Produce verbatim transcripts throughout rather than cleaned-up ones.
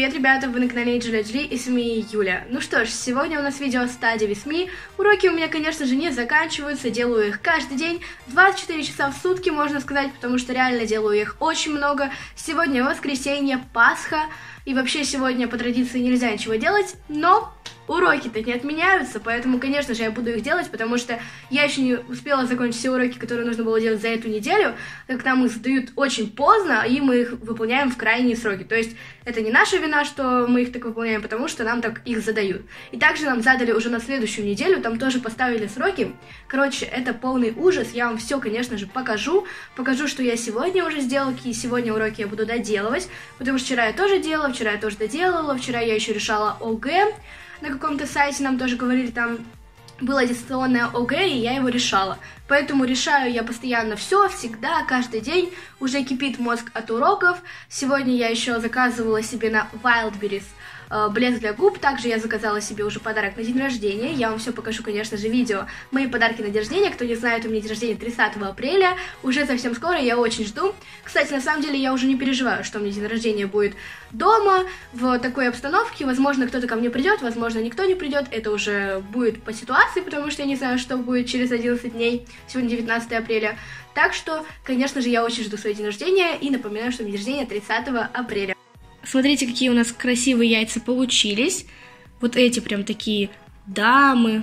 Привет, ребята, вы на канале Джуля Джи и с вами Юля. Ну что ж, сегодня у нас видео Study with me. Уроки у меня, конечно же, не заканчиваются, делаю их каждый день, двадцать четыре часа в сутки, можно сказать, потому что реально делаю их очень много. Сегодня воскресенье, Пасха, и вообще сегодня по традиции нельзя ничего делать, но уроки-то не отменяются, поэтому, конечно же, я буду их делать, потому что я еще не успела закончить все уроки, которые нужно было делать за эту неделю, так как нам их сдают очень поздно, и мы их выполняем в крайние сроки. То есть это не наша вина, что мы их так выполняем, потому что нам так их задают. И также нам задали уже на следующую неделю, там тоже поставили сроки. Короче, это полный ужас, я вам все, конечно же, покажу. Покажу, что я сегодня уже сделала, какие сегодня уроки я буду доделывать, потому что вчера я тоже делала, вчера я тоже доделала, вчера я еще решала ОГЭ. На каком-то сайте нам тоже говорили, там было дистанционное ОГЭ, и я его решала. Поэтому решаю я постоянно все, всегда, каждый день. Уже кипит мозг от уроков. Сегодня я еще заказывала себе на Wildberries э, блеск для губ. Также я заказала себе уже подарок на день рождения. Я вам все покажу, конечно же, видео. Мои подарки на день рождения. Кто не знает, у меня день рождения тридцатого апреля. Уже совсем скоро, я очень жду. Кстати, на самом деле, я уже не переживаю, что у меня день рождения будет дома, в такой обстановке. Возможно, кто-то ко мне придет, возможно, никто не придет. Это уже будет по ситуации, потому что я не знаю, что будет через одиннадцать дней. Сегодня девятнадцатое апреля. Так что, конечно же, я очень жду свой день рождения. И напоминаю, что у меня день рождения тридцатого апреля. Смотрите, какие у нас красивые яйца получились. Вот эти прям такие дамы,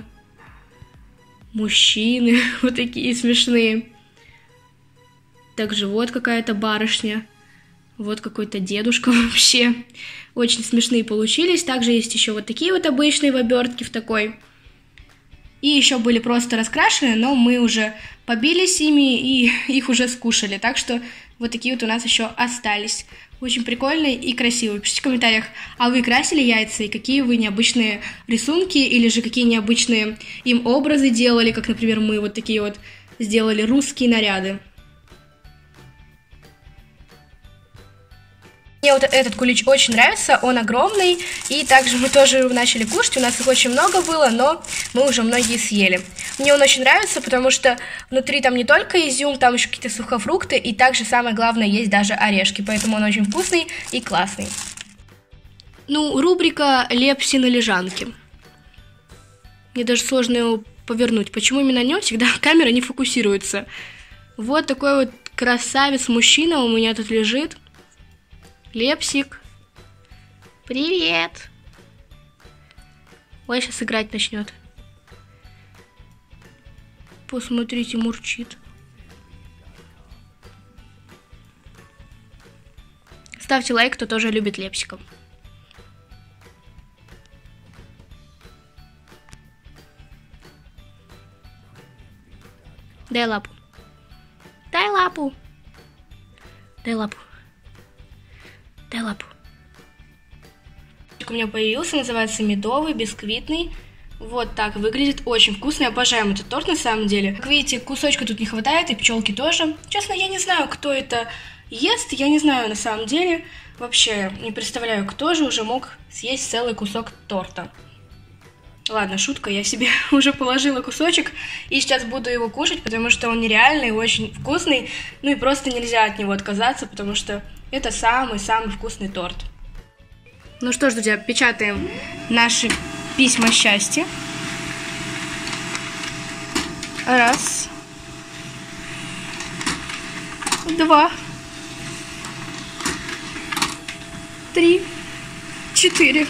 мужчины, вот такие смешные. Также вот какая-то барышня. Вот какой-то дедушка вообще. Очень смешные получились. Также есть еще вот такие вот обычные в обертке в такой. И еще были просто раскрашены, но мы уже побились ими и их уже скушали. Так что вот такие вот у нас еще остались. Очень прикольные и красивые. Пишите в комментариях, а вы красили яйца и какие вы необычные рисунки или же какие необычные им образы делали, как, например, мы вот такие вот сделали русские наряды. Мне вот этот кулич очень нравится, он огромный, и также мы тоже начали кушать, у нас их очень много было, но мы уже многие съели. Мне он очень нравится, потому что внутри там не только изюм, там еще какие-то сухофрукты, и также самое главное, есть даже орешки, поэтому он очень вкусный и классный. Ну, рубрика «Лепси на лежанке». Мне даже сложно его повернуть, почему именно на нем всегда камера не фокусируется. Вот такой вот красавец-мужчина у меня тут лежит. Лепсик, привет! Ой, сейчас играть начнет. Посмотрите, мурчит. Ставьте лайк, кто тоже любит лепсиков. Дай лапу. Дай лапу. Дай лапу. Дай лапу. У меня появился, называется медовый, бисквитный. Вот так выглядит, очень вкусный, обожаем этот торт на самом деле. Как видите, кусочка тут не хватает, и пчелки тоже. Честно, я не знаю, кто это ест, я не знаю на самом деле. Вообще не представляю, кто же уже мог съесть целый кусок торта. Ладно, шутка, я себе уже положила кусочек и сейчас буду его кушать, потому что он нереальный, очень вкусный. Ну и просто нельзя от него отказаться, потому что это самый-самый вкусный торт. Ну что ж, друзья, печатаем наши письма счастья. Раз. Два. Три. Четыре.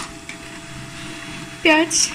Пять.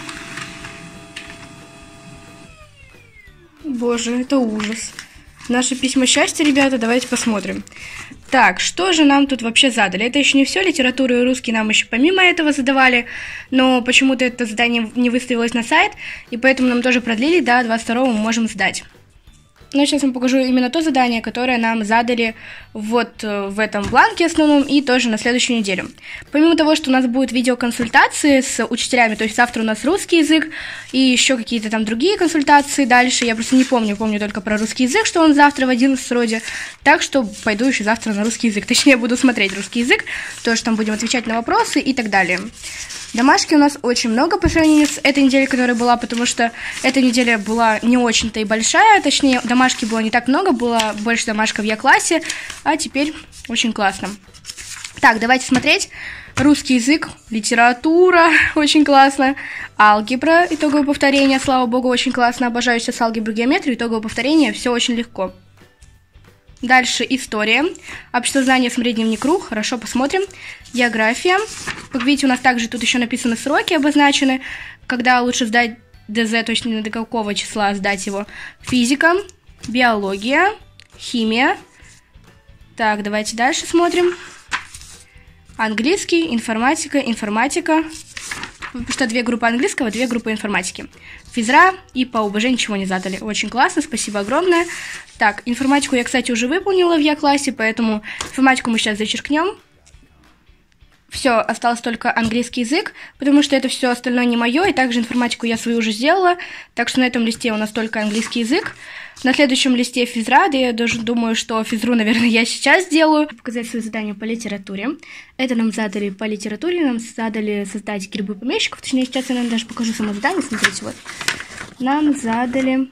Боже, это ужас. Наши письма счастья, ребята, давайте посмотрим. Так, что же нам тут вообще задали? Это еще не все, литературу и русский нам еще помимо этого задавали, но почему-то это задание не выставилось на сайт, и поэтому нам тоже продлили, до двадцать второго мы можем сдать. Но сейчас вам покажу именно то задание, которое нам задали вот в этом бланке основном и тоже на следующую неделю. Помимо того, что у нас будут видеоконсультации с учителями, то есть завтра у нас русский язык и еще какие-то там другие консультации дальше. Я просто не помню, помню только про русский язык, что он завтра в одиннадцать вроде. Так что пойду еще завтра на русский язык. Точнее, буду смотреть русский язык, тоже там будем отвечать на вопросы и так далее. Домашки у нас очень много по сравнению с этой неделей, которая была, потому что эта неделя была не очень-то и большая, точнее, домашки было не так много, было больше домашка в Я-классе, а теперь очень классно. Так, давайте смотреть. Русский язык, литература, очень классно. Алгебра, итоговое повторение, слава богу, очень классно. Обожаю сейчас алгебру, геометрию, итоговое повторение, все очень легко. Дальше история, обществознание, смотреть дневник РУ, хорошо, посмотрим. География, как видите, у нас также тут еще написаны сроки обозначены, когда лучше сдать ДЗ, точно до какого числа сдать его. Физика, биология, химия. Так, давайте дальше смотрим. Английский, информатика, информатика. Потому что две группы английского, две группы информатики. Физра и по ОБЖ ничего не задали. Очень классно, спасибо огромное. Так, информатику я, кстати, уже выполнила в Я-классе, поэтому информатику мы сейчас зачеркнем. Все, осталось только английский язык, потому что это все остальное не мое, и также информатику я свою уже сделала, так что на этом листе у нас только английский язык. На следующем листе физра, да я даже думаю, что физру, наверное, я сейчас сделаю. Показать свои задания по литературе. Это нам задали по литературе, нам задали создать гербы помещиков, точнее, сейчас я, наверное, даже покажу само задание, смотрите, вот. Нам задали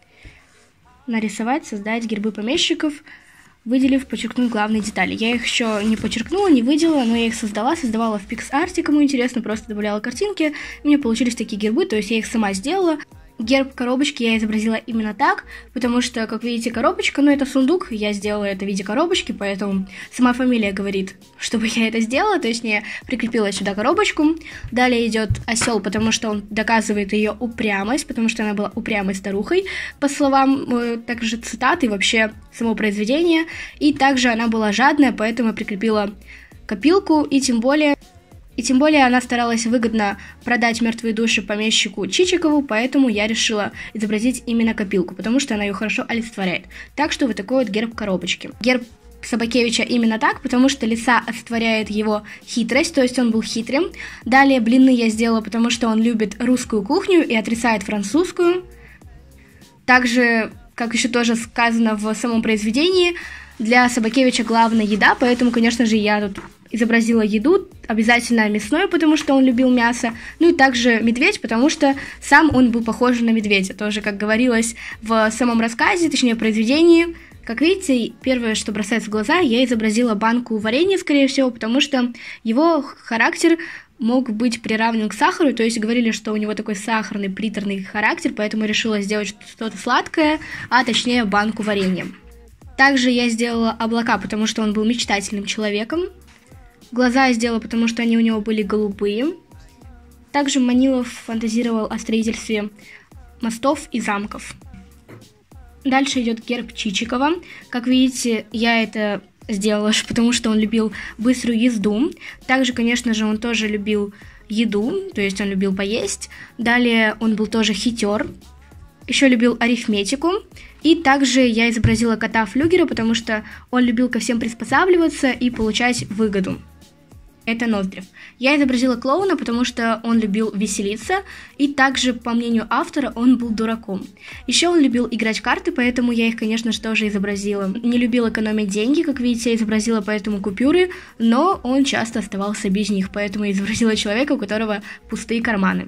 нарисовать, создать гербы помещиков, выделив, подчеркнуть главные детали. Я их еще не подчеркнула, не выделила, но я их создала, создавала в PixArt, кому интересно, просто добавляла картинки, и мне получились такие гербы, то есть я их сама сделала. Герб коробочки я изобразила именно так, потому что, как видите, коробочка, ну это сундук, я сделала это в виде коробочки, поэтому сама фамилия говорит, чтобы я это сделала, точнее, прикрепила сюда коробочку. Далее идет осел, потому что он доказывает ее упрямость, потому что она была упрямой старухой, по словам, э, также цитаты, вообще само произведение, и также она была жадная, поэтому я прикрепила копилку, и тем более... И тем более она старалась выгодно продать мертвые души помещику Чичикову, поэтому я решила изобразить именно копилку, потому что она ее хорошо олицетворяет. Так что вот такой вот герб коробочки. Герб Собакевича именно так, потому что лиса олицетворяет его хитрость, то есть он был хитрым. Далее блины я сделала, потому что он любит русскую кухню и отрицает французскую. Также, как еще тоже сказано в самом произведении, для Собакевича главная еда, поэтому, конечно же, я тут изобразила еду, обязательно мясной, потому что он любил мясо, ну и также медведь, потому что сам он был похож на медведя, тоже, как говорилось в самом рассказе, точнее, произведении. Как видите, первое, что бросается в глаза, я изобразила банку варенья, скорее всего, потому что его характер мог быть приравнен к сахару, то есть говорили, что у него такой сахарный, приторный характер, поэтому решила сделать что-то сладкое, а точнее банку варенья. Также я сделала облака, потому что он был мечтательным человеком. Глаза я сделала, потому что они у него были голубые. Также Манилов фантазировал о строительстве мостов и замков. Дальше идет герб Чичикова. Как видите, я это сделала, потому что он любил быструю езду. Также, конечно же, он тоже любил еду, то есть он любил поесть. Далее он был тоже хитер. Еще любил арифметику. И также я изобразила кота Флюгера, потому что он любил ко всем приспосабливаться и получать выгоду. Это Ноздрев. Я изобразила клоуна, потому что он любил веселиться, и также, по мнению автора, он был дураком. Еще он любил играть в карты, поэтому я их, конечно же, тоже изобразила. Не любил экономить деньги, как видите, я изобразила поэтому купюры, но он часто оставался без них, поэтому я изобразила человека, у которого пустые карманы.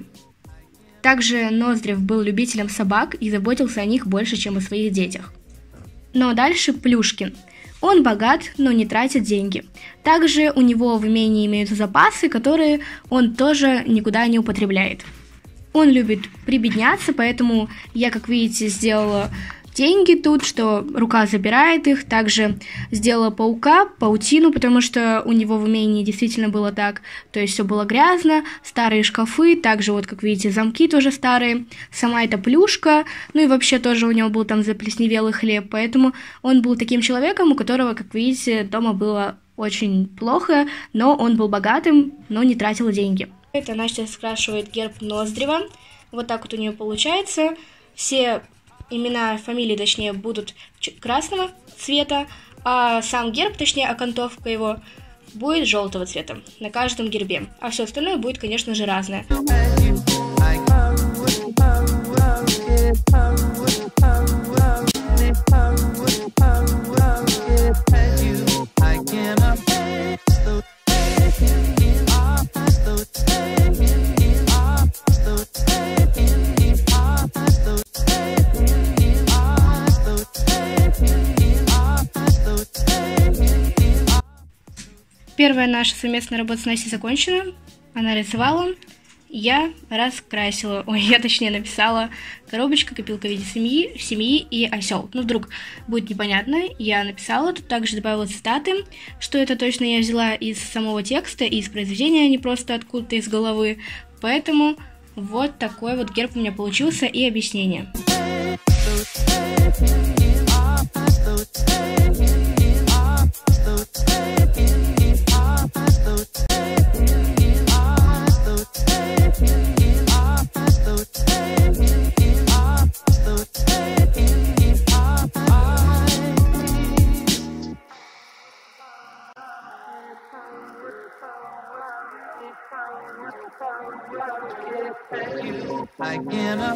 Также Ноздрев был любителем собак и заботился о них больше, чем о своих детях. Но дальше Плюшкин. Он богат, но не тратит деньги. Также у него в имении имеются запасы, которые он тоже никуда не употребляет. Он любит прибедняться, поэтому я, как видите, сделала деньги тут, что рука забирает их. Также сделала паука, паутину, потому что у него в имении действительно было так. То есть все было грязно, старые шкафы, также вот, как видите, замки тоже старые. Сама эта плюшка, ну и вообще тоже у него был там заплесневелый хлеб. Поэтому он был таким человеком, у которого, как видите, дома было очень плохо, но он был богатым, но не тратил деньги. Это Настя скрашивает герб Ноздрева. Вот так вот у нее получается. Все имена, фамилии, точнее, будут красного цвета, а сам герб, точнее, окантовка его, будет желтого цвета на каждом гербе. А все остальное будет, конечно же, разное. Первая наша совместная работа с Настей закончена. Она рисовала, я раскрасила. Ой, я точнее написала коробочка, копилка в виде семьи, семьи и осел. Ну, вдруг будет непонятно, я написала, тут также добавила цитаты, что это точно я взяла из самого текста, из произведения, а не просто откуда-то из головы. Поэтому вот такой вот герб у меня получился и объяснение. I cannot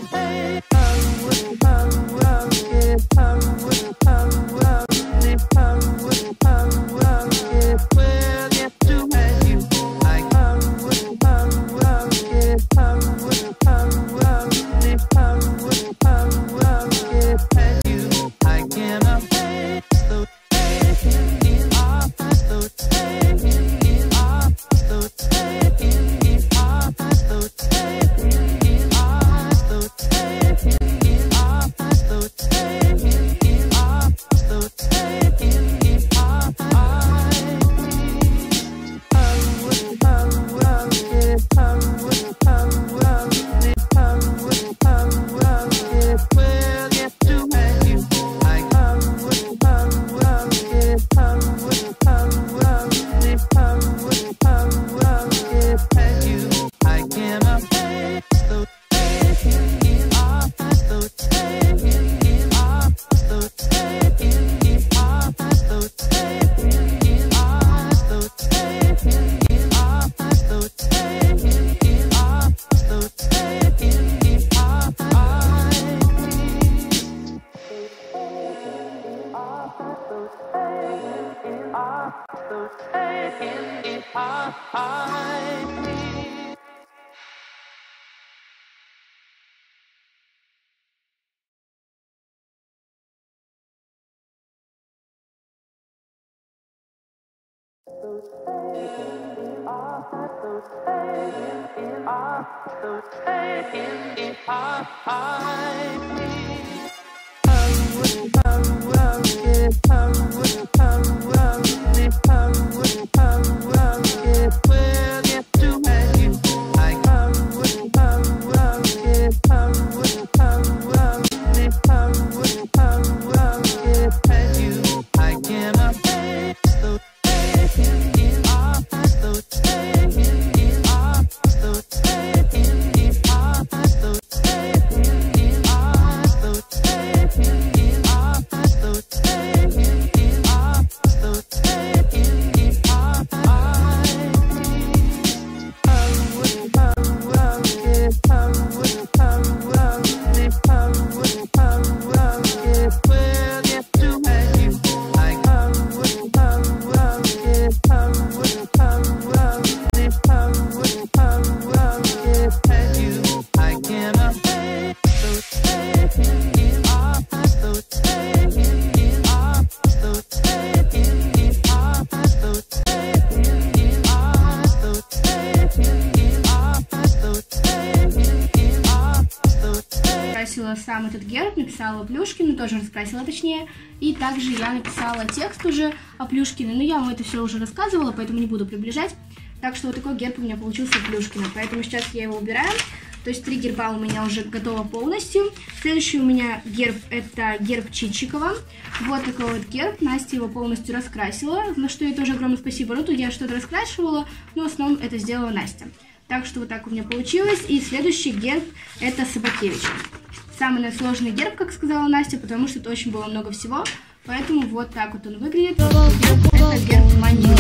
сам этот герб, написала Плюшкину, тоже раскрасила точнее, и также я написала текст уже о Плюшкине, но я вам это все уже рассказывала, поэтому не буду приближать, так что вот такой герб у меня получился у Плюшкина, поэтому сейчас я его убираю, то есть три герба у меня уже готово полностью. Следующий у меня герб, это герб Чичикова, вот такой вот герб, Настя его полностью раскрасила, за что ей тоже огромное спасибо, ну тут я что-то раскрашивала, но в основном это сделала Настя. Так что вот так у меня получилось, и следующий герб это Собакевич. Самый сложный герб, как сказала Настя, потому что это очень было много всего, поэтому вот так вот он выглядит. Это герб Манила.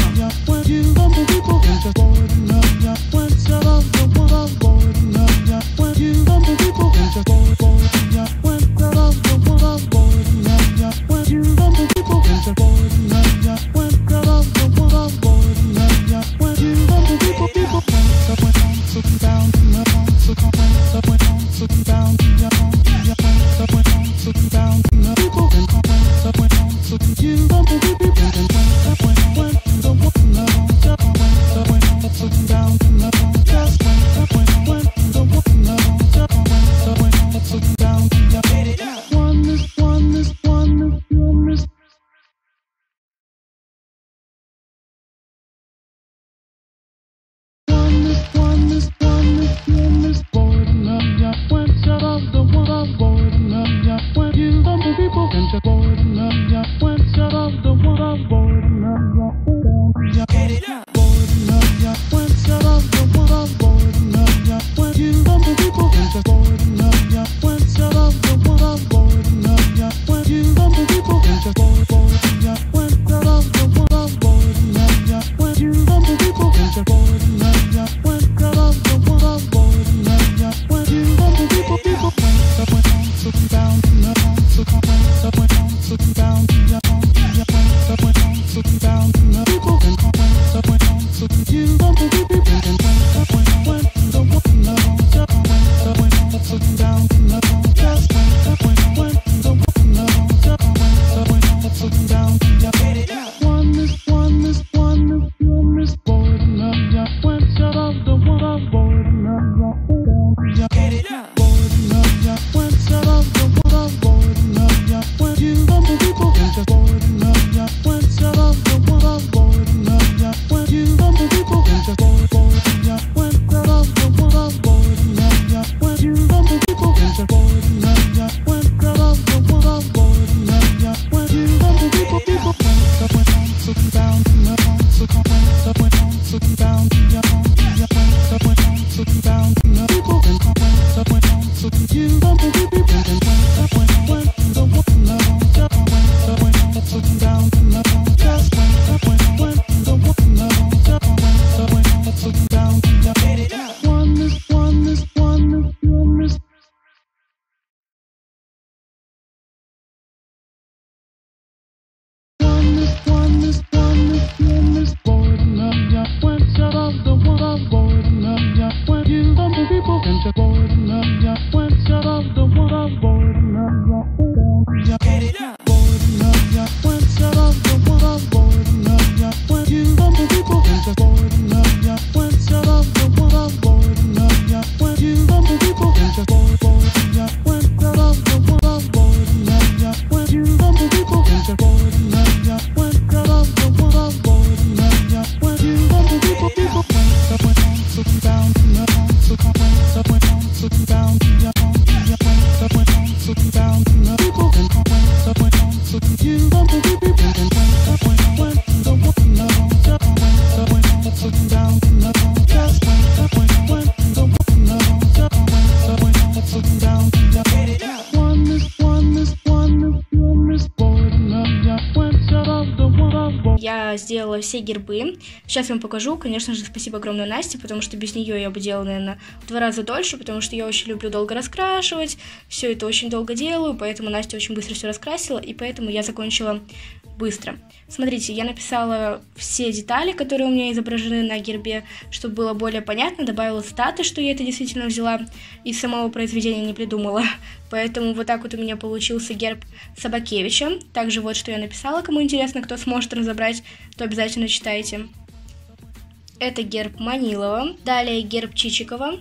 You Я сделала все гербы. Сейчас я вам покажу. Конечно же, спасибо огромное Насте, потому что без нее я бы делала, наверное, в два раза дольше, потому что я очень люблю долго раскрашивать. Все это очень долго делаю, поэтому Настя очень быстро все раскрасила, и поэтому я закончила быстро. Смотрите, я написала все детали, которые у меня изображены на гербе, чтобы было более понятно, добавила статы, что я это действительно взяла, из самого произведения не придумала. Поэтому вот так вот у меня получился герб Собакевича. Также вот что я написала, кому интересно, кто сможет разобрать, то обязательно читайте. Это герб Манилова, далее герб Чичикова,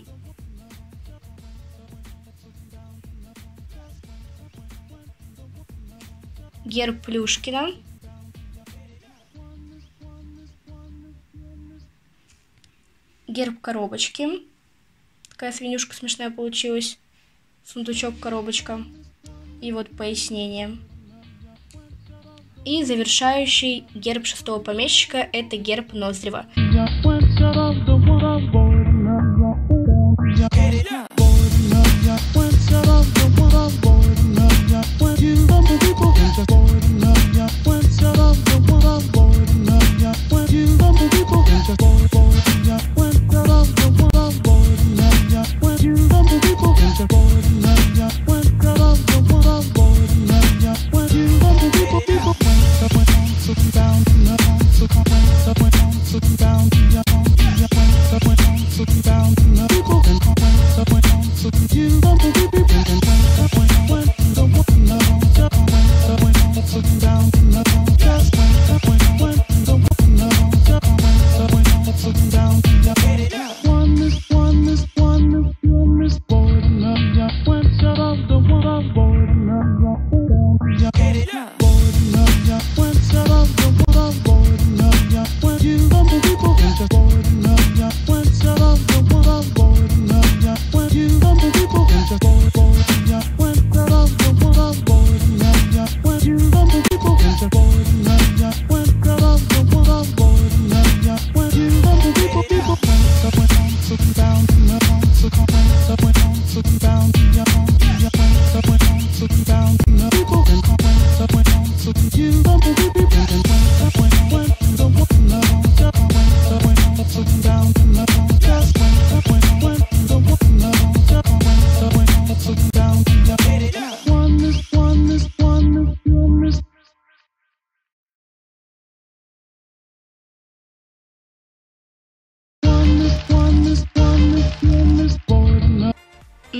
герб Плюшкина, герб коробочки, такая свинюшка смешная получилась, сундучок-коробочка, и вот пояснение. И завершающий герб шестого помещика — это герб Ноздрева.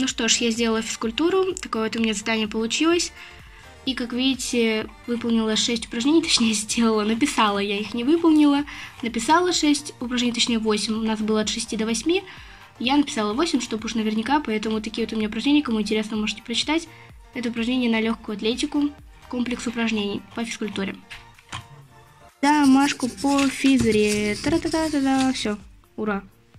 Ну что ж, я сделала физкультуру, такое вот у меня задание получилось. И, как видите, выполнила шесть упражнений, точнее сделала, написала, я их не выполнила. Написала шесть упражнений, точнее восемь, у нас было от шести до восьми. Я написала восемь, чтобы уж наверняка, поэтому такие вот у меня упражнения, кому интересно, можете прочитать. Это упражнение на легкую атлетику, комплекс упражнений по физкультуре. Домашку по физре. Та-та-та-та-та. Все, ура.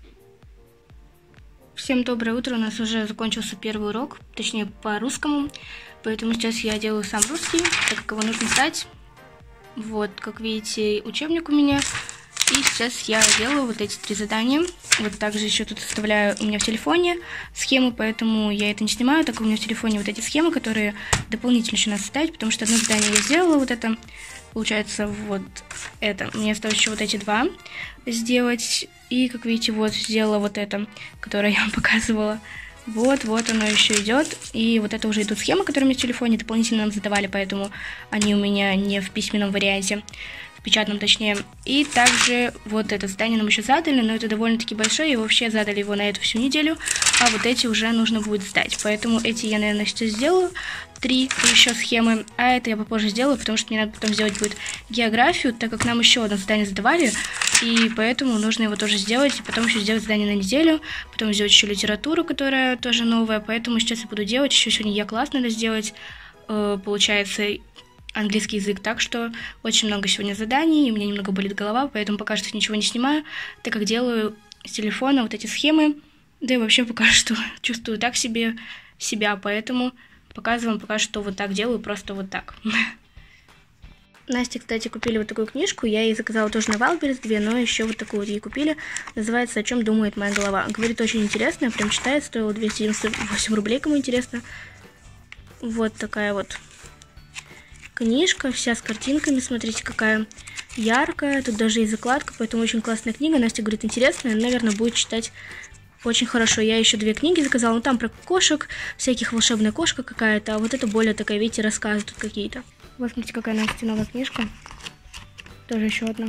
Всем доброе утро, у нас уже закончился первый урок, точнее по русскому, поэтому сейчас я делаю сам русский, так как его нужно сдать. Вот, как видите, учебник у меня, и сейчас я делаю вот эти три задания. Вот также еще тут оставляю у меня в телефоне схемы, поэтому я это не снимаю, так как у меня в телефоне вот эти схемы, которые дополнительно еще надо ставить, потому что одно задание я сделала, вот это, получается, вот это. Мне осталось еще вот эти два сделать. И, как видите, вот сделала вот это, которое я вам показывала. Вот, вот оно еще идет. И вот это уже идут схемы, которые у меня в телефоне дополнительно нам задавали, поэтому они у меня не в письменном варианте, в печатном точнее. И также вот это задание нам еще задали, но это довольно-таки большое, и вообще задали его на эту всю неделю, а вот эти уже нужно будет сдать. Поэтому эти я, наверное, сейчас сделаю. Три еще схемы, а это я попозже сделаю, потому что мне надо потом сделать будет географию, так как нам еще одно задание задавали, и поэтому нужно его тоже сделать, и потом еще сделать задание на неделю, потом сделать еще литературу, которая тоже новая, поэтому сейчас я буду делать, еще сегодня я-класс надо сделать, э, получается, английский язык, так что очень много сегодня заданий, и у меня немного болит голова, поэтому пока что ничего не снимаю, так как делаю с телефона вот эти схемы, да и вообще пока что чувствую так себе себя, поэтому показываем пока что вот так делаю, просто вот так. Насте, кстати, купили вот такую книжку, я ей заказала тоже на Вайлдберрис две, но еще вот такую вот ей купили, называется «О чем думает моя голова». Говорит, очень интересно, прям читает, стоила двести девяносто восемь рублей, кому интересно. Вот такая вот книжка, вся с картинками, смотрите, какая яркая, тут даже есть закладка, поэтому очень классная книга. Настя говорит, интересная, наверное, будет читать очень хорошо. Я еще две книги заказала, ну там про кошек, всяких волшебная кошка какая-то, а вот это более такая, видите, рассказы тут какие-то. Вот смотрите, какая Настя новая книжка. Тоже еще одна.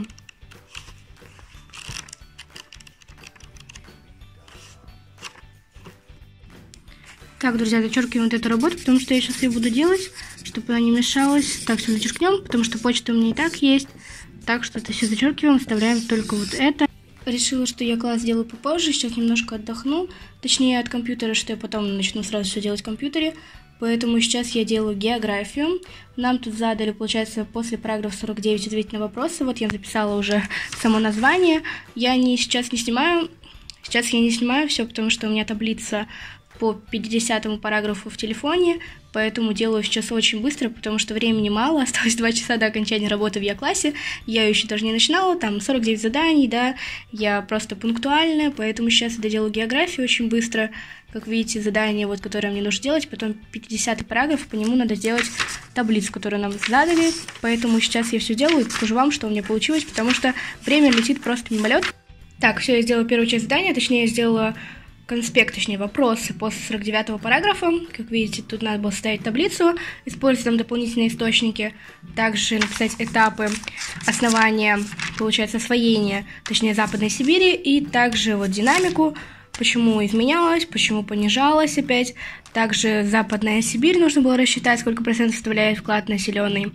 Так, друзья, зачеркиваем вот эту работу, потому что я сейчас ее буду делать, чтобы она не мешалась. Так, все зачеркнем, потому что почта у меня и так есть. Так что это все зачеркиваем, вставляем только вот это. Решила, что я класс сделаю попозже, сейчас немножко отдохну, точнее от компьютера, что я потом начну сразу все делать в компьютере, поэтому сейчас я делаю географию. Нам тут задали, получается, после параграфа сорок девять ответить на вопросы, вот я записала уже само название, я не, сейчас не снимаю, сейчас я не снимаю все, потому что у меня таблица по пятидесятому параграфу в телефоне, поэтому делаю сейчас очень быстро, потому что времени мало, осталось два часа до окончания работы в Я-классе, я ее еще даже не начинала, там сорок девять заданий, да, я просто пунктуальная, поэтому сейчас я доделаю географию очень быстро, как видите, задание, вот, которое мне нужно делать, потом пятидесятый параграф, по нему надо сделать таблицу, которую нам задали, поэтому сейчас я все делаю и покажу вам, что у меня получилось, потому что время летит просто мимолет. Так, все, я сделала первую часть задания, точнее, я сделала конспект, точнее, вопросы после сорок девятого параграфа. Как видите, тут надо было ставить таблицу, использовать там дополнительные источники, также написать этапы основания, получается, освоения, точнее, Западной Сибири, и также вот динамику, почему изменялась, почему понижалась опять. Также Западная Сибирь нужно было рассчитать, сколько процентов составляет вклад населенный.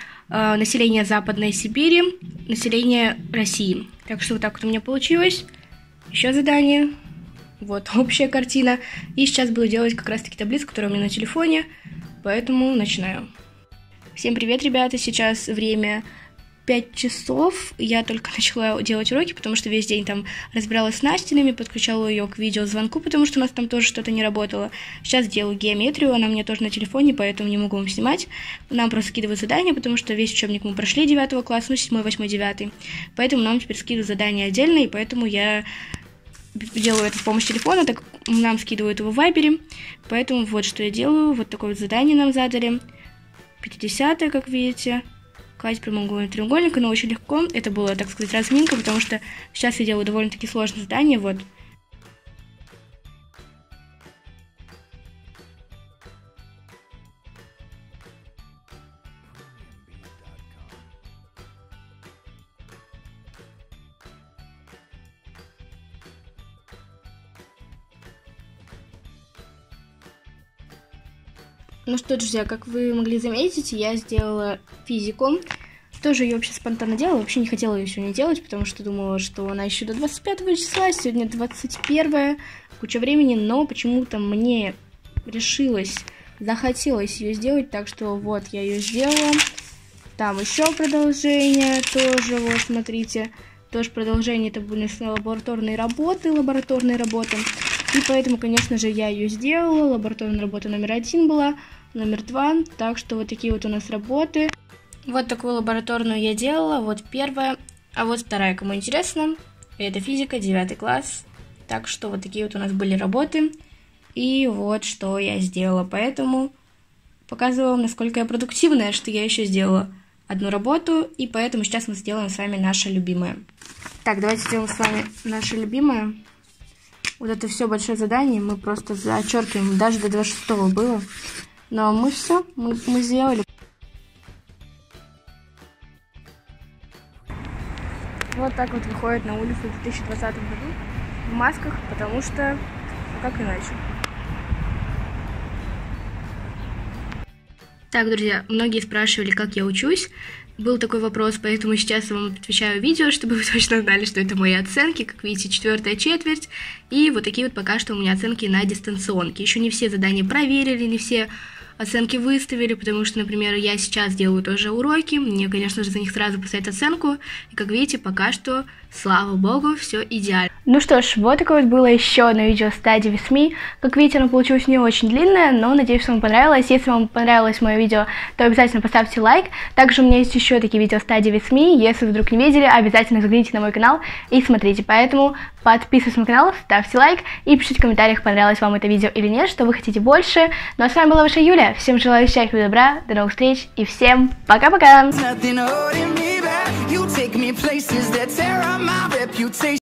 Э, население Западной Сибири, население России. Так что вот так вот у меня получилось. Еще задание. Вот общая картина. И сейчас буду делать как раз-таки таблицу, которая у меня на телефоне. Поэтому начинаю. Всем привет, ребята. Сейчас время пять часов. Я только начала делать уроки, потому что весь день там разбиралась с Настиными, подключала ее к видеозвонку, потому что у нас там тоже что-то не работало. Сейчас делаю геометрию, она у меня тоже на телефоне, поэтому не могу вам снимать. Нам просто скидывают задания, потому что весь учебник мы прошли девятого класса, ну, седьмой, восьмой, девятый. Поэтому нам теперь скидывают задания отдельно, и поэтому я делаю это с помощью телефона, так нам скидывают его в Вайбере. Поэтому вот что я делаю. Вот такое вот задание нам задали. пятидесятое, как видите. Класть прямоугольный треугольник, оно очень легко. Это было, так сказать, разминка, потому что сейчас я делаю довольно-таки сложное задание. Вот. Ну что, друзья, как вы могли заметить, я сделала физику. Тоже ее вообще спонтанно делала, вообще не хотела ее сегодня делать, потому что думала, что она еще до двадцать пятого числа, сегодня двадцать первое, куча времени, но почему-то мне решилось, захотелось ее сделать, так что вот я ее сделала. Там еще продолжение тоже, вот смотрите, тоже продолжение, это были лабораторные работы, лабораторные работы, и поэтому, конечно же, я ее сделала, лабораторная работа номер один была, номер два, так что вот такие вот у нас работы. Вот такую лабораторную я делала, вот первая, а вот вторая, кому интересно, это физика, девятый класс, так что вот такие вот у нас были работы, и вот что я сделала, поэтому показывала вам, насколько я продуктивная, что я еще сделала одну работу, и поэтому сейчас мы сделаем с вами наше любимое. Так, давайте сделаем с вами наше любимое. Вот это все большое задание, мы просто зачеркиваем, даже до двадцать шестого было, но мы все, мы, мы сделали. Вот так вот выходит на улицу в две тысячи двадцатом году в масках, потому что как иначе. Так, друзья, многие спрашивали, как я учусь. Был такой вопрос, поэтому сейчас я вам отвечаю видео, чтобы вы точно знали, что это мои оценки. Как видите, четвертая четверть. И вот такие вот пока что у меня оценки на дистанционке. Еще не все задания проверили, не все оценки выставили, потому что, например, я сейчас делаю тоже уроки, мне, конечно же, за них сразу поставить оценку, и, как видите, пока что, слава богу, все идеально. Ну что ж, вот такое вот было еще одно видео Study with me. Как видите, оно получилось не очень длинное, но надеюсь, что вам понравилось. Если вам понравилось мое видео, то обязательно поставьте лайк. Также у меня есть еще такие видео Study with me, если вы вдруг не видели, обязательно загляните на мой канал и смотрите. Поэтому подписывайтесь на канал, ставьте лайк и пишите в комментариях, понравилось вам это видео или нет, что вы хотите больше. Ну а с вами была ваша Юля. Всем желаю счастья и добра, до новых встреч и всем пока-пока!